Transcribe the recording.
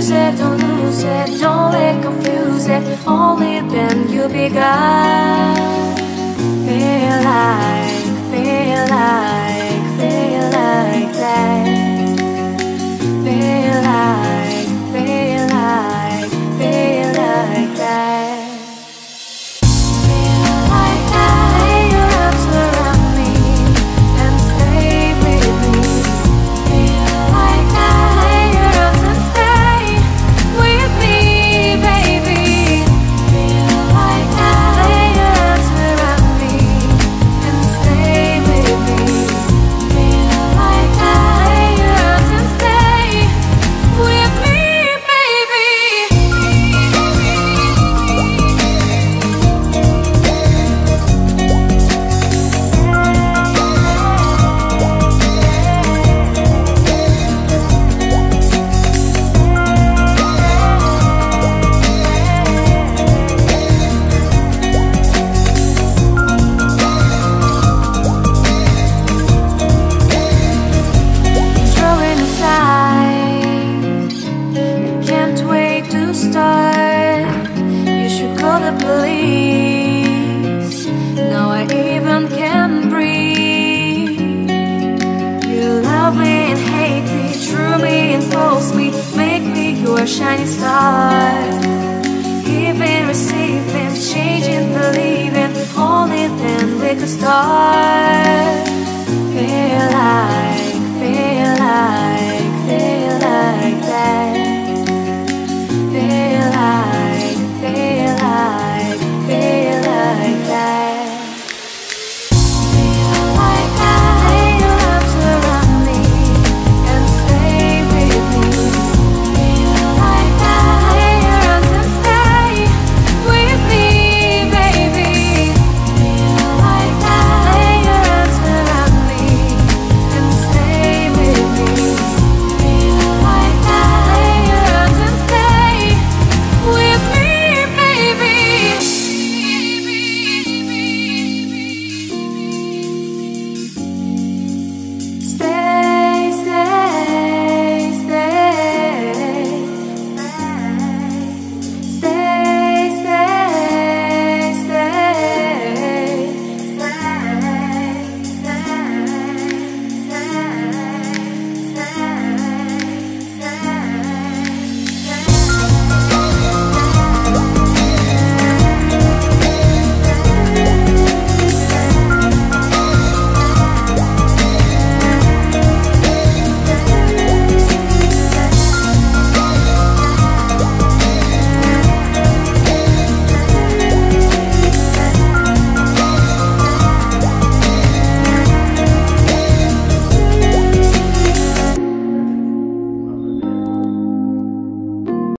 lose it, don't lose it, don't let confuse it. Only then you begun. Feel like, feel like, feel like that. Feel like, feel like, feel like that. Feel like that. Lay your arms around me and stay with me. Feel like that. Lay your arms and stay with me, baby. Feel like that. Lay your arms around me and stay with me. Feel like that. Lay your arms and stay with me, baby. Drawing aside, can't wait to start. You should call the police. Now I even can't breathe. You love me and hate me, true me and false me, make me your shining star. Giving, receiving, changing, believing, only then we could start.